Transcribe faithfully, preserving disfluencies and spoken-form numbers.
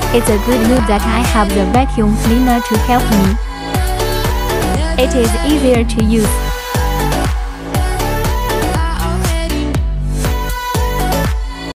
It's a good news that I have the vacuum cleaner to help me. It is easier to use.